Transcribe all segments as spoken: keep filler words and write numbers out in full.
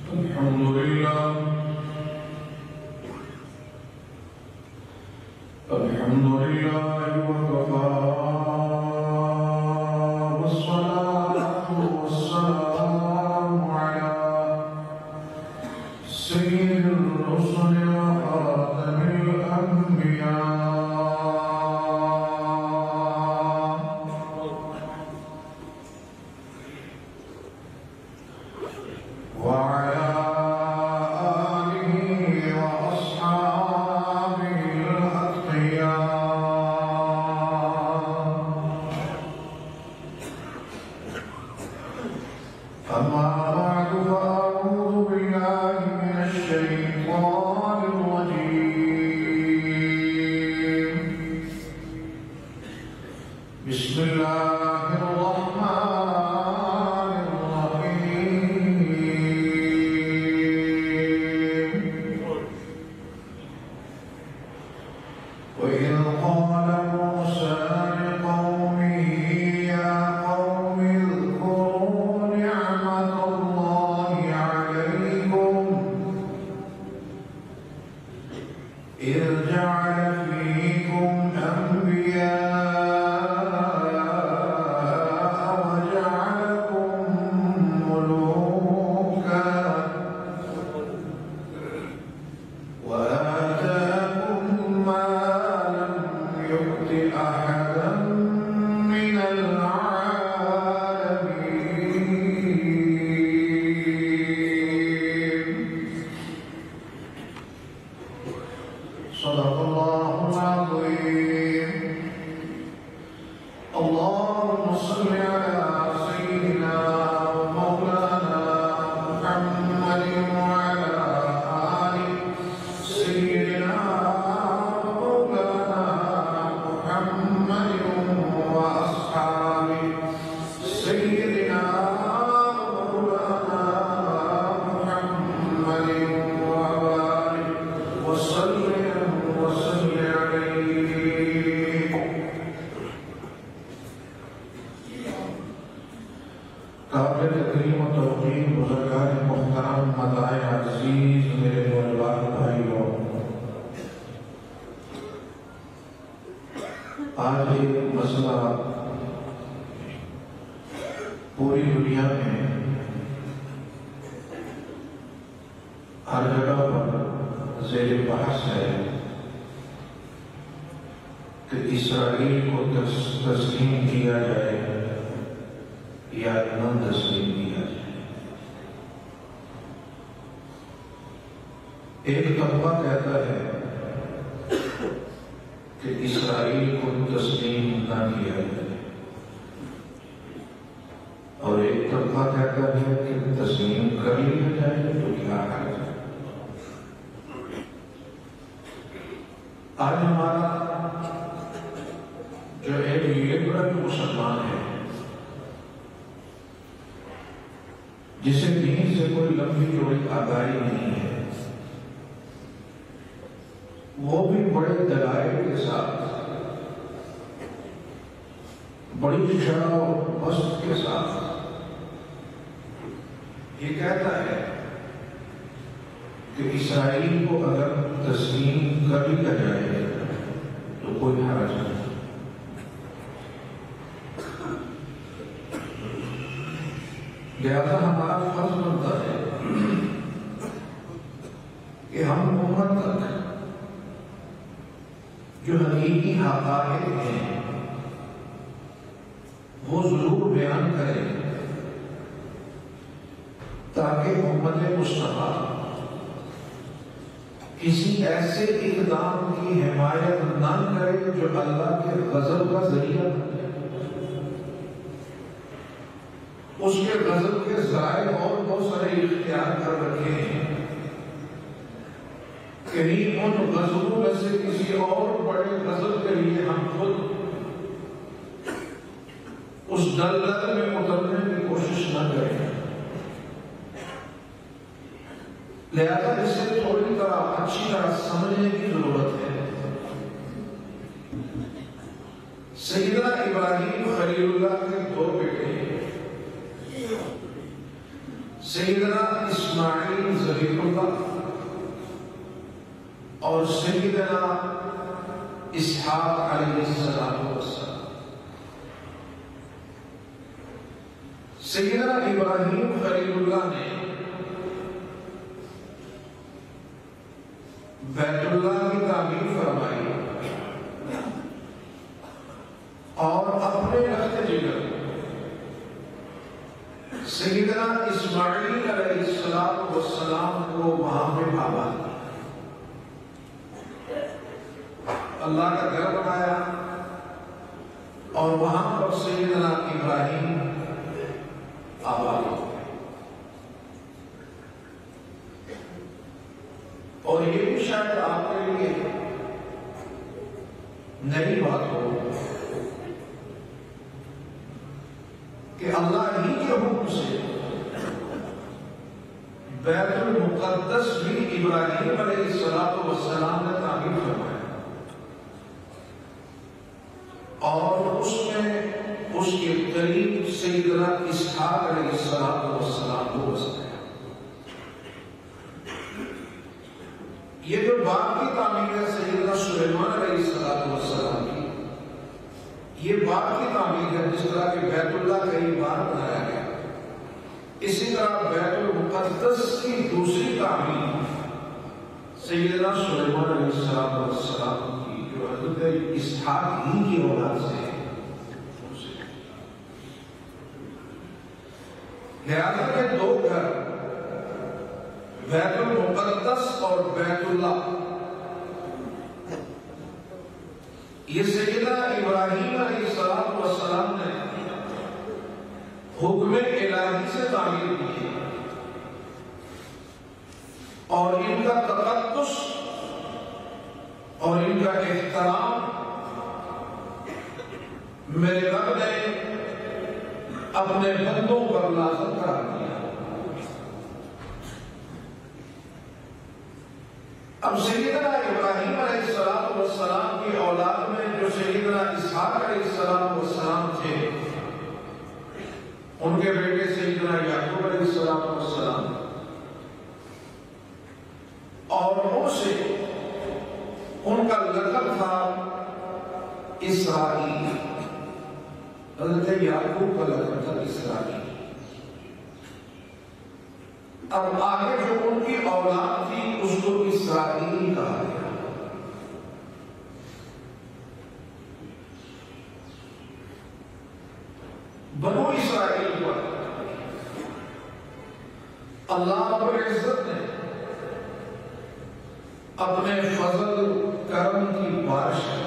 الحمد لله الحمد لله وكفى والصلاة والسلام على سيد الرسل وخاتم الأنبياء وعلى آله وأصحابه أما بعد فأعوذ بالله من الشيطان الرجيم بسم الله الرحمن الرحيم وإذ قال موسى لقومه يا قوم اذكروا نعمة الله عليكم إذ جعل فيكم أنبياء وجعلكم ملوكا وآتاكم ما لم يؤت أحدا من العالمين صدق الله العظيم اللهم صل على سيدنا ومولانا محمد وعلى آل سيدنا ومولانا محمد وأصحاب سيدنا ومولانا محمد وبارك وسلم وسلم عليه قابل تکریم و توقیر بزرگان محترم مدائے عزیز میرے نوجوان بھائیوں، آج ایک مسئلہ پوری دنیا میں ہر جگہ پر زیر بحث ہے کہ اسرائیل کو تسلیم کیا جائے یا نہ تسلیم کیا جائے۔ ایک طبقہ کہتا ہے کہ اسرائیل کو تسلیم نہ کیا جائے، اور ایک طبقہ کہتا ہے کہ تسلیم کر لیا جائے تو کیا ہے۔ آج ہمارا جو ایک لبرل مسلمان ہے جسے دین سے کوئی لمبی چوڑی آگاہی نہیں ہے، وہ بھی بڑے دلائل کے ساتھ، بڑی شرح اور بست کے ساتھ یہ کہتا ہے کہ اسرائیل کو اگر تسلیم کر لیا جائے تو کوئی حرج نہیں۔ لہذا ہمارا فرض بنتا ہے کہ ہم امت تک جو حقیقی حقائق ہیں وہ ضرور بیان کریں تاکہ امت مصطفیٰ کسی ایسے اقدام کی حمایت نہ کرے جو اللہ کے غضب کا ذریعہ بنے۔ اس کے غضب کے ذرائع اور بہت سارے اختیار کر رکھے ہیں، کہیں ان غضبوں میں سے کسی اور بڑے غضب کے لیے ہم خود اس دلدل میں اترنے کی کوشش نہ کریں۔ لہذا اسے تھوڑی طرح اچھی طرح سمجھنے کی ضرورت ہے۔ سیدنا ابراہیم خلیل اللہ کے دو بیٹے سیدنا اسماعیل ذبیح اللہ اور سیدنا اسحاق علیہ السلام، سیدنا ابراہیم خلیل اللہ نے بیت اللہ کی تعمیر فرمائی اور اپنے رخت جگر سیدنا اسماعیل علیہ السلام کو وہاں پہ بھاوا اللہ کا گھر بنایا اور وہاں پر سیدنا ابراہیم آباد ہو گئے۔ اور یہ بھی شاید آپ کے لیے نئی بات ہو کہ اللہ ہی کے حکم سے بیت المقدس بھی ابراہیم علیہ السلام نے تعمیر فرمایا اور اس میں اس کے قریب سیدنا اسحاق علیہ السلام کو بسایا۔ یہ جو باغ کی تعمیر ہے سیدنا سلیمان علیہ السلام کی، یہ باغ کی تعمیر ہے جس طرح کہ بیت اللہ کئی بار بنایا گیا، اسی طرح بیت المقدس کی دوسری تعمیر سیدنا سلیمان علیہ السلام کی جو حضرت اسحاق ہی کی اولاد سے ہے۔ لہذا کے دو گھر بیت المقدس اور بیت اللہ، یہ سیدنا ابراہیم علیہ السلام نے حکم الہی سے تعمیر کی اور ان کا تقدس اور ان کا احترام میرے رب نے اپنے بندوں پر لازم قرار دیا۔ اب سیدنا ابراہیم علیہ السلام کی اولاد میں جو سیدنا اسحاق علیہ السلام تھے، ان کے بیٹے سیدنا یعقوب علیہ السلام اور ان سے ان کا لقب تھا اسرائیل۔ حضرت یعقوب کا لقب تھا اسرائیل۔ اب آگے جو ان کی اولاد تھی اس کو اسرائیل کہا گیا۔ بنو اسرائیل پر اللہ رب العزت نے اپنے فضل کرم کی بارش کی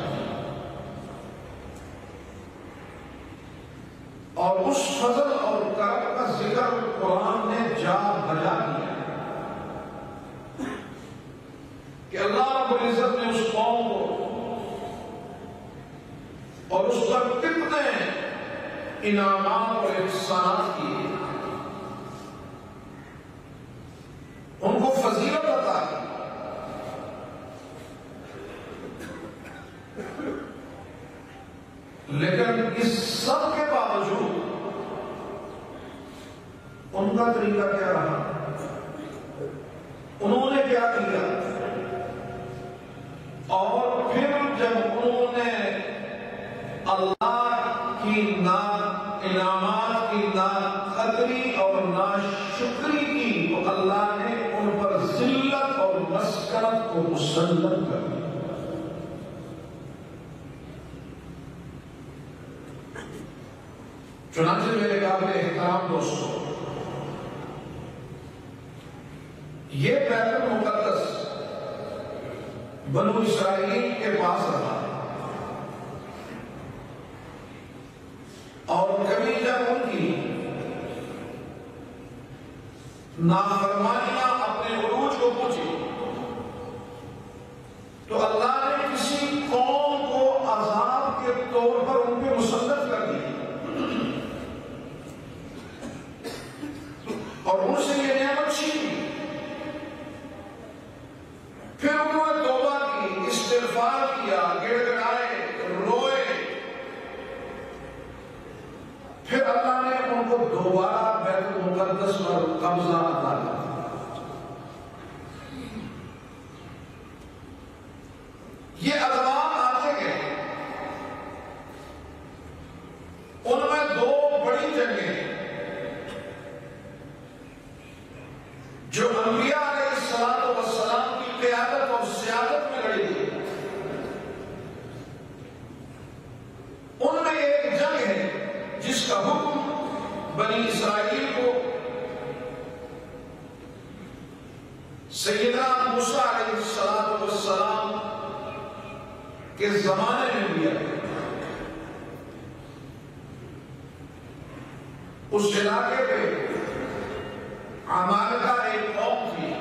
اور اس فضل اور کرم کا ذکر قرآن نے جا بجا دیا کہ اللہ رب العزت نے اس قوم کو اور اس پر کتنے انعامات اور احسانات کیے، ان کو فضیلت عطا کی، لیکن اس سب کے باوجود ان کا طریقہ کیا رہا؟ انہوں نے کیا کیا؟ اور پھر جب انہوں نے اللہ کی نا انعامات کی نا قدری اور نا شکری کی تو اللہ نے ان پر ذلت اور مسکنت کو مسلط کر دیا۔ چنانچہ میرے قابل احترام دوستوں، یہ بیت المقدس بنو اسرائیل کے پاس رہا اور کبھی جب ان کی نافرمانیاں اپنے عروج کو پہنچی تو اللہ نے کسی قوم کو عذاب کے طور پر ان پہ مسلط کر دی اور ان سے یہ نعمت چھین لی۔ پھر انہوں نے توبہ کی، استغفار کیا، گڑ گڑائے، روئے، پھر اللہ نے ان کو دوبارہ بیت المقدس پر قبضہ جو انبیاء علیہ الصلوۃ والسلام کی قیادت اور سیادت میں لڑی گئی، ان میں ایک جنگ ہے جس کا حکم بنی اسرائیل کو سیدنا موسیٰ علیہ الصلوۃ والسلام کے زمانے میں دیا گیا۔ اس علاقے پہ عمالقہ ایک قوم تھی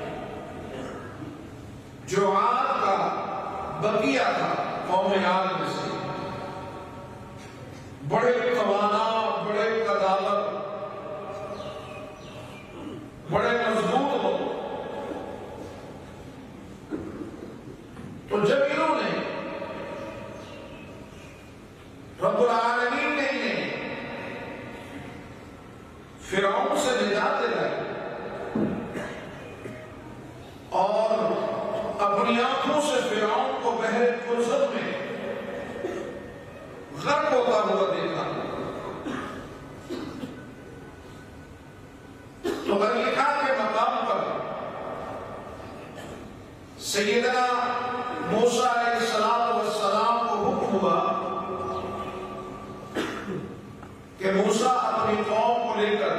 جو عاد کا بقیہ تھا، قوم عاد میں سے، بڑے توانا، بڑے قدالت، بڑے مضبوط ہو۔ تو جب انہوں نے رب العالمین نے انہیں فرعون سے نجات دلائی اور اپنی آنکھوں سے فرعون کو بحر فرصت میں غرق ہوتا ہوا دیکھا، تو غرقہ کے مقام پر سیدنا موسیٰ علیہ الصلوۃ والسلام کو حکم ہوا کہ موسیٰ اپنی قوم کو لے کر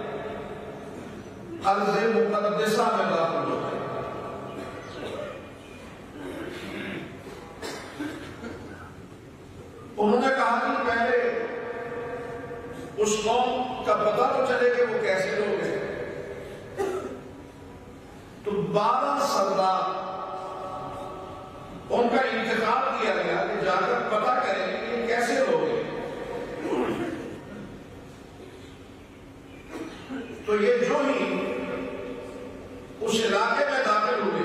ارض مقدسہ میں داخل ہو گئے۔ انہوں نے کہا کہ پہلے اس قوم کا پتہ تو چلے کہ وہ کیسے لوگ ہیں۔ تو بارہ سردار ان کا انتخاب کیا گیا کہ جا کر پتہ کریں کہ یہ کیسے لوگ ہیں۔ تو یہ جو ہی اس علاقے میں داخل ہوئے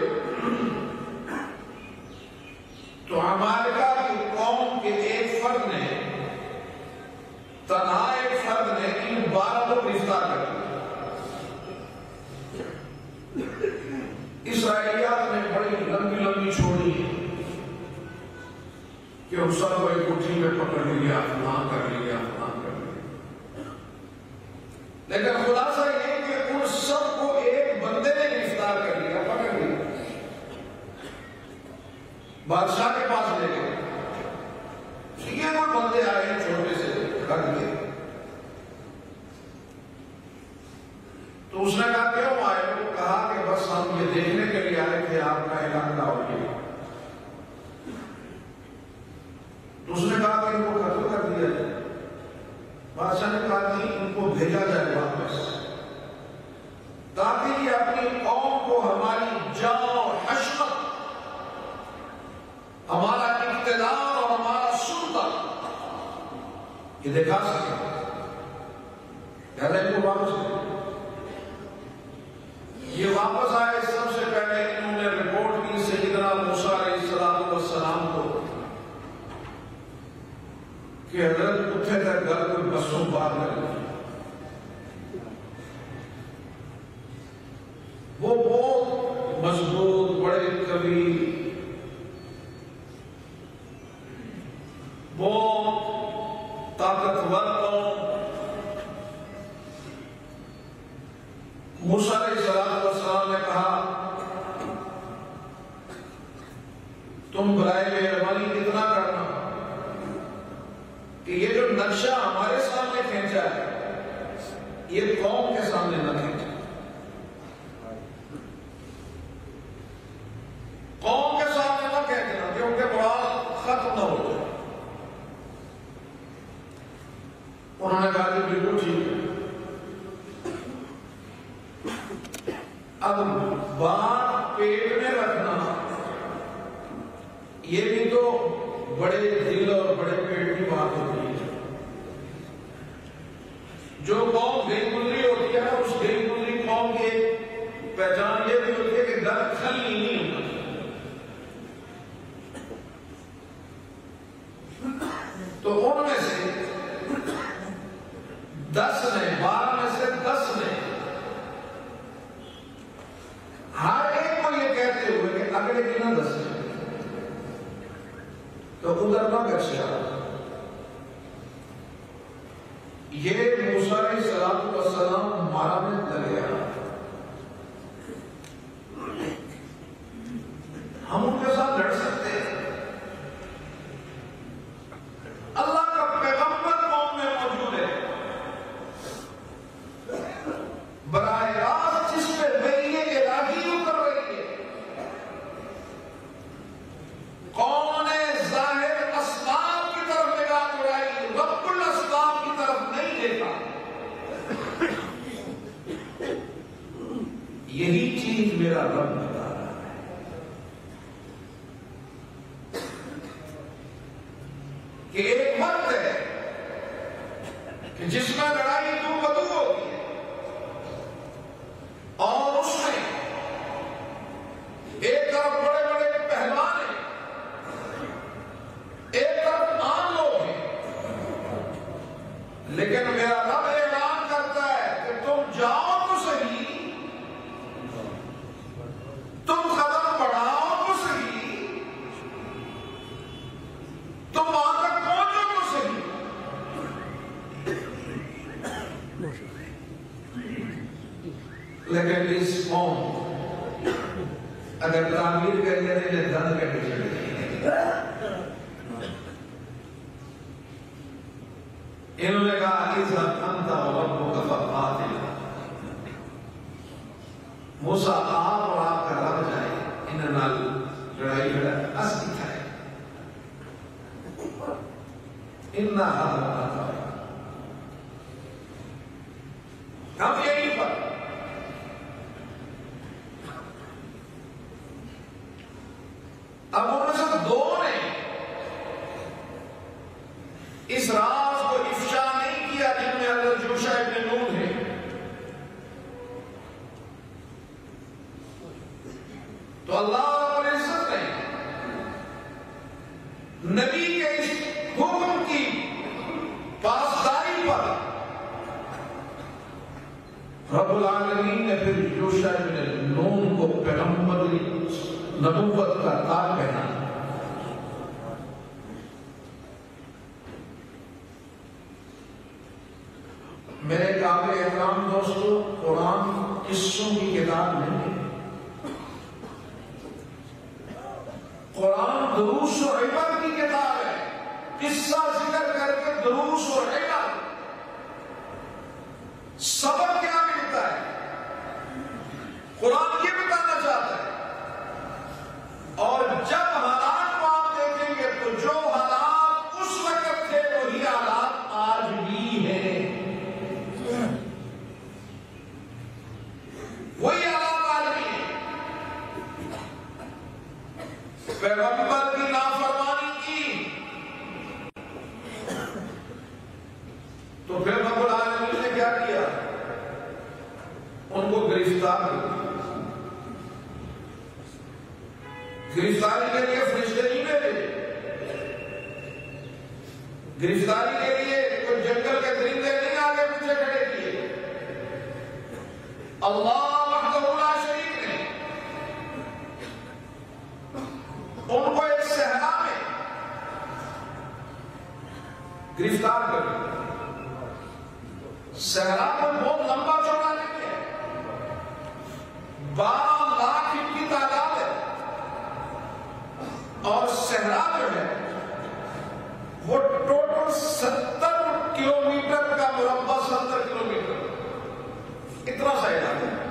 تو عمالقہ کی قوم کے ایک فرد نے، تنہا ایک فرد نے ان بارہ کو گرفتار کر دیا۔ اسرائیلیات نے بڑی لمبی لمبی چھوڑی ہے کہ اس سب کو ایک کٹھی میں پکڑ لیا، فلاں کر لیا، فلاں کر لیا، لیکن خلاصہ یہ کہ ان سب کو ایک بندے نے گرفتار کر لیا، پکڑ لیا، بادشاہ کے پاس لے گئے۔ یہ وہ بندے آئے چھوٹے سے رکھ دے، تو اس نے کہا کیوں آئے؟ وہ کہا کہ بس ہم یہ دیکھنے کے لیے آئے تھے آپ کا اعلان نہ ہو گیا۔ تو اس نے کہا کہ ان کو قتل کر دیا جائے۔ بادشاہ نے کہا کہ ان کو بھیجا جائے واپس تاکہ یہ اپنی قوم کو ہماری جان اور حشمت، ہمارا اقتدار اور ہمارا سلطہ یہ دکھا سکے۔ کہتے ہیں ان کو واپس کریں۔ یہ واپس آئے، سب سے پہلے انہوں نے رپورٹ کی سیدنا موسیٰ علیہ الصلوۃ والسلام کو کہ حضرت اتھے تک گھر کوئی بسوں بات کریں۔ وہ بہت مضبوط، بڑے قوی، بہت طاقتور قوم۔ موسیٰ علیہ السلام نے کہا تم برائے مہربانی اتنا کرنا کہ یہ جو نقشہ ہمارے سامنے کھینچا ہے یہ قوم کے سامنے نہ کھینچا، قوم کے سامنے نہ کھینچنا کہ ان کے مراد ختم نہ ہو جائے۔ انہوں نے کہا کہ بالکل ٹھیک ہے۔ اب بات پیٹ میں رکھنا یہ بھی تو بڑے دل اور بڑے پیٹ کی بات ہوتی ہے۔ جو قوم گئی گزری ہوتی ہے نا، اس گئی گزری قوم کی ایک پہچان یہ بھی ہوتی ہے کہ گھر خالی نہیں ہوتا۔ تو ان میں سے دس نے، بارہ میں سے دس نے ہر ایک کو یہ کہتے ہوئے کہ اگلے کی نہ دس نے تو ادھر نہ گچھا، یہ موسیٰ علیہ السلام مارا میں ڈر گیا، یہی چیز میرا رب بتا رہا ہے کہ ایک مرد ہے کہ جس میں لڑائی دو بدو ہوتی ہے اور اس میں ایک طرف بڑے بڑے پہلوان ہیں، ایک طرف عام لوگ ہیں، لیکن میرا رب اعلان کرتا ہے کہ تم جاؤ تو صحیح، تم قدم بڑھاؤ تو صحیح، تم وہاں تک پہنچو تو صحیح، لیکن اس قوم اگر تعمیر کر کے نہیں دند کر کے چلے انہوں نے کہا اذهب انت وربك فقاتلا، موسیٰ آپ اور آپ کا رب جائے انہوں نال لڑائی لڑا اصلی کھائے انہا حضرات ہم یہی پر اب ان میں سے دو نے اس راز کو افشا نہیں کیا جن میں حضرت یوشع ابن نون ہے، تو اللہ رب العزت نے نبی کے اس حکم کی پاسداری پر رب العالمین نے پھر یوشع ابن نون کو پیغمبری نبوت کا تاج پہنا۔ میرے قابل احترام دوستو، قرآن قصوں کی کتاب نہیں ہے، قرآن دروس و عبر کی کتاب ہے۔ قصہ ذکر کر کے دروس و عبر سبق کیا ملتا ہے قرآن یہ بتانا چاہتا ہے، اور جب حالات کو آپ دیکھیں گے تو جو حالات اس وقت تھے وہی حالات آج بھی ہیں، وہی حالات آج بھی ہیں۔ پیغمبر کی نافرمانی کی تو پھر رب العالمین نے کیا کیا؟ ان کو گرفتار کیا۔ گرفتاری کے لیے فرشتے نہیں بھیجے، گرفتاری کے لیے کوئی جنگل کے درندے نہیں آگے پیچھے کھڑے کیے، اللہ وحدہ لا شریک نے ان کو ایک صحرا میں گرفتار کر دیا۔ صحرا کو بہت لمبا چوڑا نہیں ہے، بارہ لاکھ ان کی تعداد ہے، اور صحرا جو ہے وہ ٹوٹل ستر کلومیٹر کا مربع، ستر کلومیٹر اتنا سا علاقہ ہے۔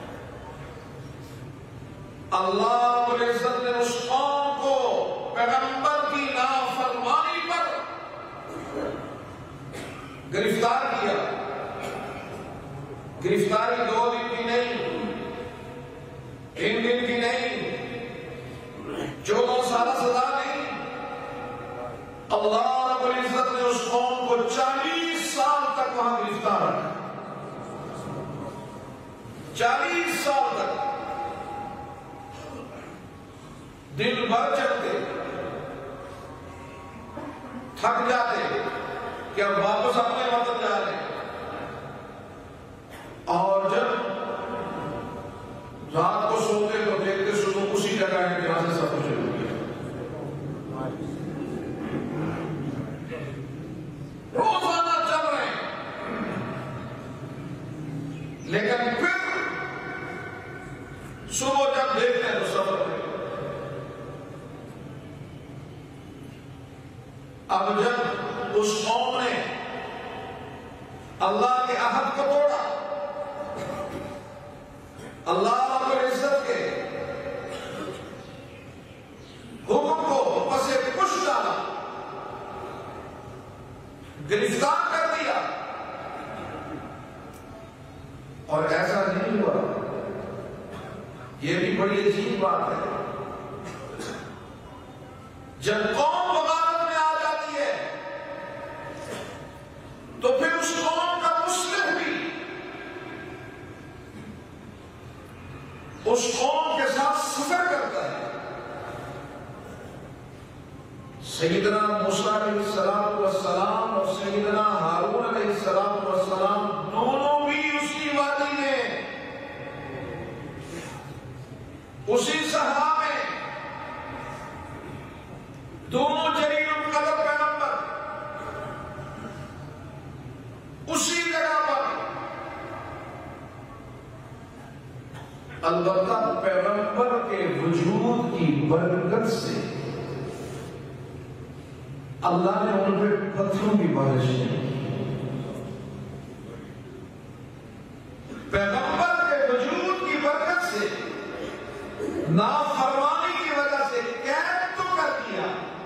اللہ رب العزت نے اس قوم کو پیغمبر کی نافرمانی پر گرفتار کیا۔ گرفتاری دو دن کی نہیں، تین دن کی نہیں، چودہ سالہ سزا نہیں، اللہ رب العزت نے اس قوم کو چالیس سال تک وہاں گرفتار رکھا، چالیس سال تک۔ دن بھر چلتے، تھک جاتے کہ اب واپس اپنے وطن جا رہے ہیں، اور جب رات کو سوتے تو دیکھتے صبح اسی جگہ ہے جہاں سے سب کچھ ہو گیا۔ روزانہ چل رہے ہیں، لیکن پھر صبح جب دیکھتے ہیں تو سفر میں اب جب اس قوم نے اللہ کے عہد کو توڑا، اللہ رب العزت کے حکم کو پس پش ڈالا، گرفتار کر دیا، اور ایسا نہیں ہوا یہ بھی بڑی عجیب بات ہے. جب قوم بغاوت میں آ جاتی ہے تو پھر اس قوم کا مسلم بھی اس قوم کے ساتھ سفر کرتا ہے. سیدنا موسیٰ علیہ السلام والسلام اور سیدنا ہارون علیہ السلام والسلام دونوں بھی اسی وادی میں اسی صحرا میں دونوں جلیل القدر پیغمبر اسی جگہ پر. البتہ پیغمبر کے وجود کی برکت سے اللہ نے ان پہ پتھروں کی بارش کی. پیغمبر کے وجود کی برکت سے نافرمانی کی وجہ سے قید تو کر دیا,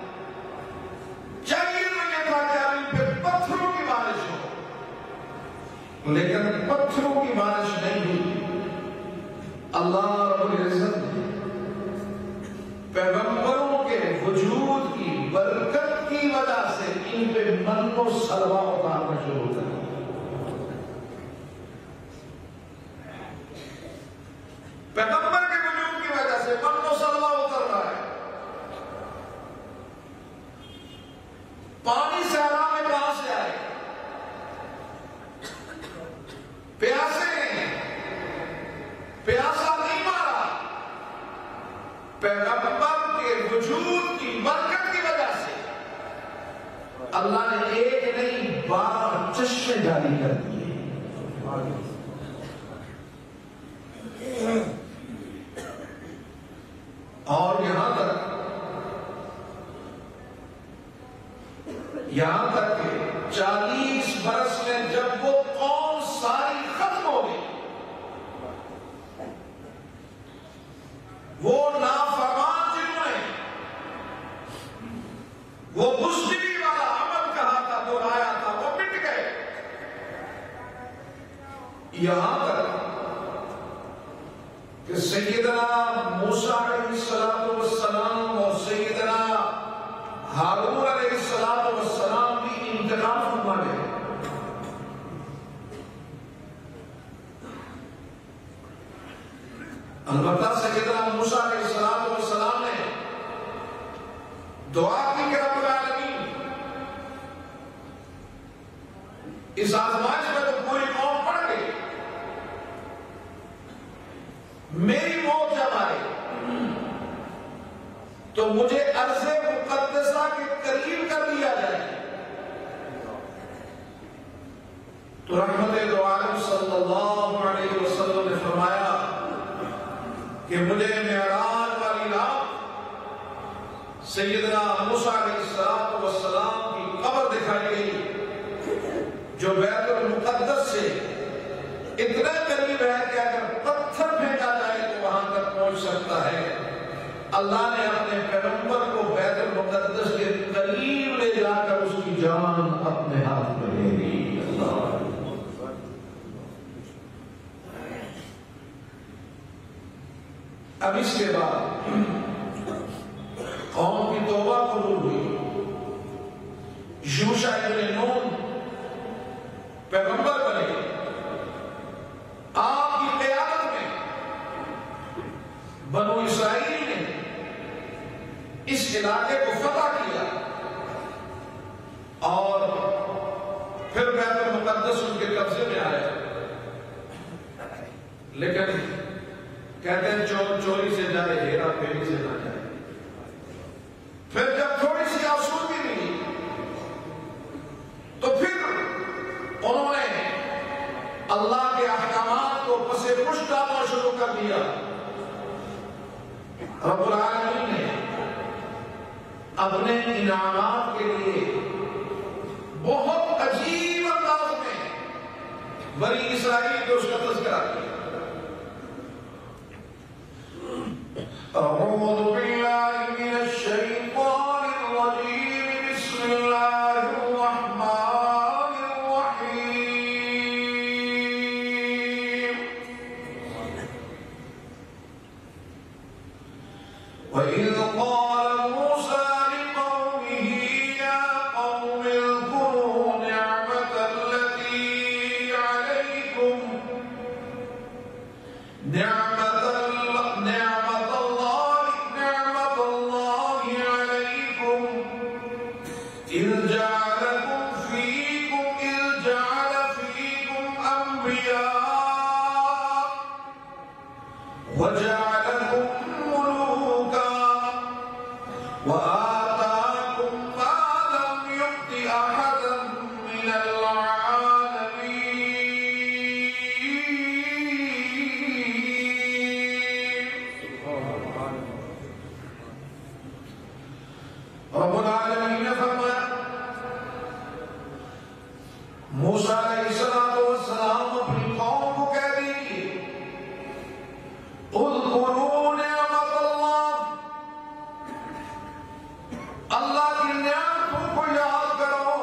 چاہیے تو یہ تھا کہ ان پہ پتھروں کی بارش ہو, لیکن پتھروں کی بارش نہیں ہوئی. اللہ رب العزت نے پیغمبروں کے وجود کی برکت کی وجہ سے ان پہ من و سلوہ اتارنا شروع کر دیا. پیغمبر کے وجود کی وجہ سے من و سلوہ اتر رہا ہے. پانی صحرا میں کہاں سے آئے؟ پیاسے ہیں, پیاسا نہیں مارا. پیغمبر کے وجود کی برکت کی وجہ سے اللہ نے ایک نہیں بارہ چشمے جاری کر دیے. اور یہاں تک یہاں تک کہ چالیس برس میں جب وہ قوم ساری ختم ہو گئی, وہ نافرمان جنہوں نے وہ بزدلی والا عمل کہا تھا, دہرایا تھا, وہ مٹ گئے. یہاں تک کہ سیدنا موسیٰ علیہ السلام اور سیدنا ہارون علیہ السلام بھی انتقام فرما گئے. البتہ سیدنا موسیٰ علیہ السلام نے دعا کی کہ رب العالمین اس آزمائش میں تو پوری قوم پڑ گئی, میری موت جب آئے تو مجھے ارض مقدسہ کے قریب کر دیا جائے. تو رحمت دو عالم صلی اللہ علیہ وسلم نے فرمایا کہ مجھے معراج والی رات سیدنا موسیٰ علیہ السلام کی قبر دکھائی گئی جو بیت المقدس سے اتنا قریب ہے کہ اگر پتھر پھینکا جائے تو وہاں تک پہنچ سکتا ہے. اللہ نے اپنے پیغمبر کو بیت المقدس کے قریب لے جا کر اس کی جان اپنے ہاتھ میں لے لی. اب اس کے بعد قوم کی توبہ قبول ہوئی. یوشع ابن نون پیغمبر بنے. آپ کی قیادت میں بنو اسرائیل نے اس علاقے کو فتح کیا اور پھر بیت المقدس ان کے قبضے میں آیا. لیکن کہتے ہیں چور چوری سے جائے, ہیرا پھیری سے نہ جائے. پھر جب تھوڑی سی آسودگی ملی تو پھر انہوں نے اللہ کے احکامات کو پسے پش ڈالنا شروع کر دیا. رب العالمین نے اپنے انعامات کے لیے بہت عجیب انداز میں بنی اسرائیل کو اس کا تذکرہ کیا. اعوذ باللہ من الشیطان الرجیم, بسم اللہ الرحمن الرحیم. وَإِذْ قَالَ مُوسَى لِقَوْمِهِ يَا قَوْمِ اذْكُرُوا نِعْمَةَ الَّتِي عَلَيْكُمْ نِعْمَةَ نِعْمَةَ اللَّهِ نِعْمَةَ اللَّهِ عَلَيْكُمْ إِذْ جَعَلَكُمْ فِيكُمْ إِذْ جَعَلَ فِيكُمْ أَنْبِيَاءَ وَجَعَلَكُمْ مُلُوكًا وَآتَاكُمْ مَا لَمْ يُؤْتِ أَحَدًا مِنَ الْعَالَمِينَ. رب العالمین نے فرمایا موسیٰ علیہ السلام اپنی قوم کو کہہ دیجئے اذکروا نعمت اللہ، اللہ کی نعمتوں کو یاد کرو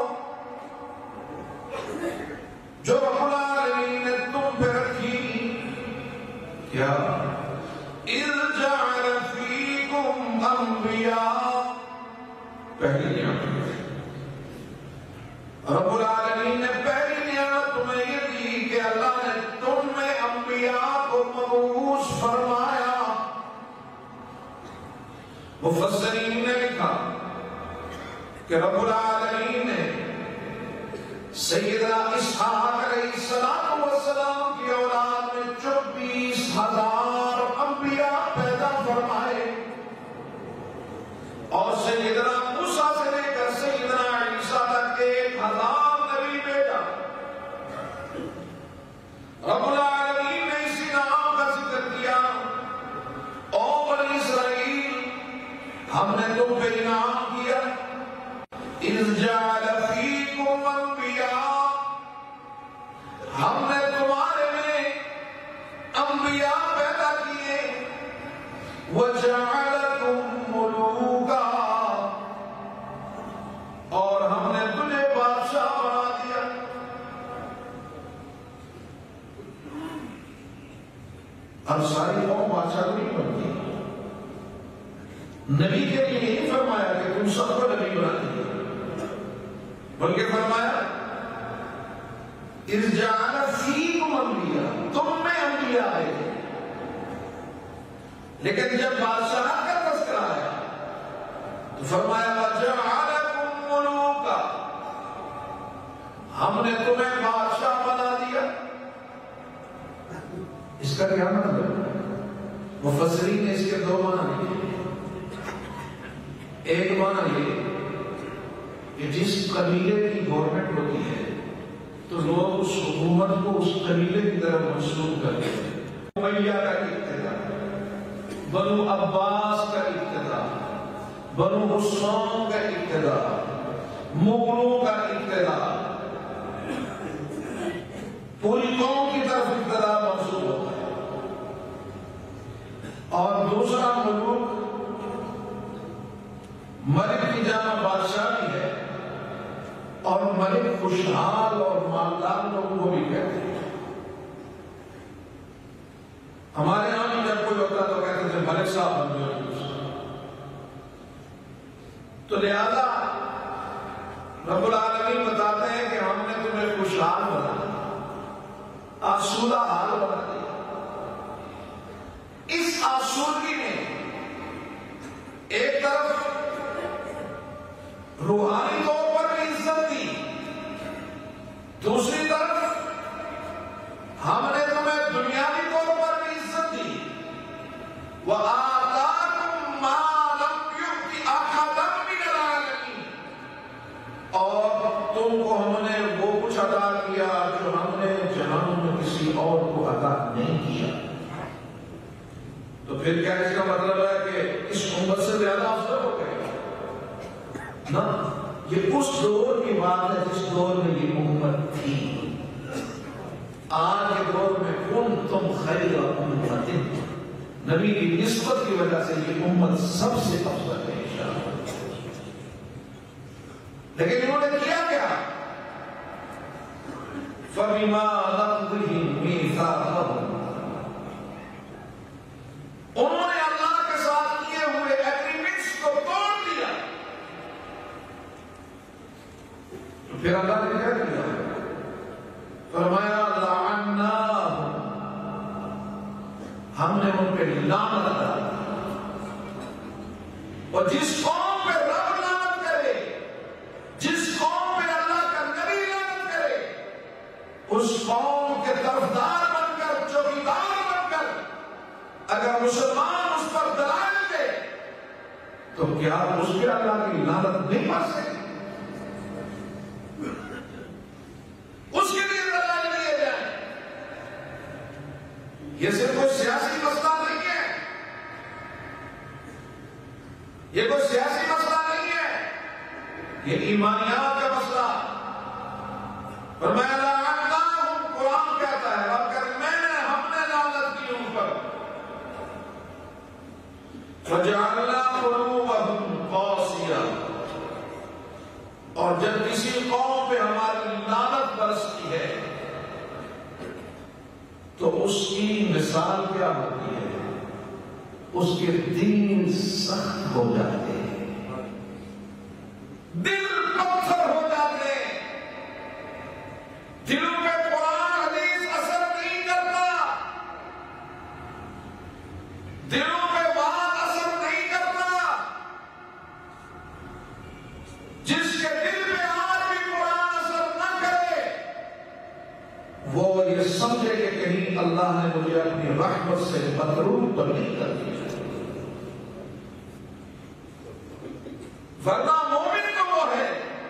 جو رب العالمین نے تم پہ رکھی. کیا؟ اذ جعل فیکم انبیاء، پہلی نعمت رب العالمین نے پہلی نعمت تمہیں یہ دی کہ اللہ نے تم میں انبیاء کو مبعوث فرمایا. مفسرین نے لکھا کہ رب العالمین نے سیدنا اسحاق علیہ السلام کی اولاد میں چوبیس ہزار انبیاء پیدا فرمائے اور سیدنا موسیٰ سے لے کر سیدنا عیسیٰ تک ایک ہزار نبی بھیجا. رب العالمین نے اسی نام کا ذکر کیا، او بنی اسرائیل ہم نے تم پہ انعام کیا. اذ جعل فیکم انبیاء، ہم نے تمہارے میں انبیاء پیدا کیے. وجعلکم ملوکا، اور ہم نے تجھے بادشاہ بنا دیا. اب ساری قوم بادشاہ کو نہیں بنتی. نبی کے لیے نہیں فرمایا کہ تم سب کو نبی بنا دیا، بلکہ فرمایا اذ جعل فیکم انبیاء، تم میں انبیاء آئے تھے. لیکن جب بادشاہ کا تذکرہ آیا تو فرمایا وَجَعَلَكُمْ مُلُوكًا، ہم نے تمہیں بادشاہ بنا دیا. اس کا کیا مطلب؟ مفسرین نے اس کے دو معنی لکھے. ایک معنی یہ کہ جس قبیلے کی گورنمنٹ ہوتی ہے تو لوگ اس حکومت کو اس قبیلے کی طرف منسوب کرتے ہیں. امیہ کا اقتدار، بنو عباس کا اقتدار، بنو حسام کا اقتدار، مغلوں کا اقتدار، پوری قوم کی طرف اقتدار منسوب ہوتا ہے. اور دوسرا ملوک ملک کی جامع بادشاہ بھی ہے، اور ملک خوشحال اور مالدار لوگوں کو بھی کہتے ہیں. ہمارے یہاں بھی جب کوئی ہوتا تو کہتے تھے ملک صاحب بن گئے. تو لہذا رب العالمین بتاتے ہیں کہ ہم نے تمہیں خوشحال بنا دیا، آسودہ حال بنا دیا. اس آسودگی نے ایک طرف روحانی طور پر بھی عزت دی، دوسری طرف ہم نے تمہیں دنیاوی طور پر بھی عزت دی. وَآتَاكُمْ مَا لَمْ يُؤْتِ أَحَدًا مِنَ الْعَالَمِينَ، اور تم کو ہم نے وہ کچھ عطا کیا جو ہم نے جہان میں کسی اور کو عطا نہیں کیا. تو پھر کیا اس کا مطلب ہے کہ اس امت سے زیادہ افضل ہو گئے؟ نہ، یہ اس دور کی بات ہے جس دور میں یہ امت تھی. آج کے دور میں کنتم خیر امت، نبی کی نسبت کی وجہ سے یہ امت سب سے افضل ہے انشاءاللہ. لیکن انہوں نے کیا کیا؟ فَبِمَا نَقْضِهِمْ مِيثَاقَهُمْ، انہوں نے اللہ کے ساتھ کیے ہوئے لعنت ڈالتا ہے۔ اور جس قوم پہ رب لعنت کرے، جس قوم پہ اللہ کا نبی لعنت کرے، اس قوم کے طرفدار بن کر، چوکیدار بن کر اگر مسلمان اس پر دلائل دے تو کیا اس پہ اللہ کی لعنت نہیں پڑ سکتی؟ اس کے لیے دلائل دیے جائیں۔ یہ صرف کوئی سیاسی مسئلہ نہیں ہے، یہ کوئی سیاسی مسئلہ نہیں ہے، یہ ایمانیات کا مسئلہ۔ فرمایا لعنتہم، قرآن کہتا ہے رب کہ میں نے ہم نے لعنت کی ان پر۔ فجعلنا قلوبہم قاسیہ، اور جب کسی قوم پہ ہماری لعنت برستی ہے تو اس کی مثال کیا ہوتی ہے؟ اس کے دین سخت ہو جاتے ہیں، دل پتھر ہو جاتے ہیں، دلوں پہ قرآن حدیث اثر نہیں کرتا، دلوں پہ بات اثر نہیں کرتا۔ جس کے دل پہ آج بھی قرآن اثر نہ کرے وہ یہ سمجھے کہ کہیں اللہ نے مجھے اپنی رحمت سے محروم تو نہیں کر دیا۔ ورنہ مومن تو وہ ہے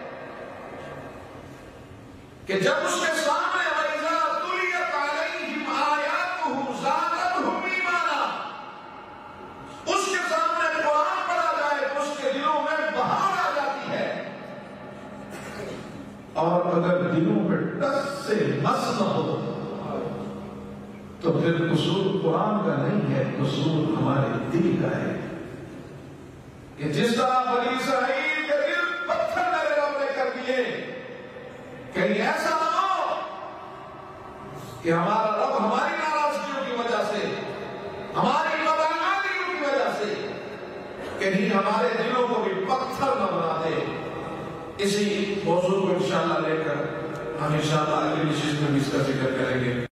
کہ جب اس کے سامنے وَإِذَا تُلِيَتْ عَلَيْهِمْ آيَاتُهُ زَادَتْهُمْ ایمانا، اس کے سامنے قرآن پڑھا جائے تو اس کے دلوں میں بہار آ جاتی ہے۔ اور اگر دلوں پہ ٹس سے مس نہ ہو تو پھر قصور قرآن کا نہیں ہے، قصور ہمارے دل کا ہے۔ کہ جس طرح بنی اسرائیل کے دل پتھر میرے رب نے کر دیے، کہیں ایسا نہ ہو کہ ہمارا رب ہماری ناراضگیوں کی وجہ سے، ہماری بدعنوانیوں کی وجہ سے کہیں ہمارے دلوں کو بھی پتھر نہ بنا دے۔ اسی موضوع کو انشاءاللہ لے کر ہم انشاءاللہ اگلی نشست میں بھی اس کا ذکر کریں گے۔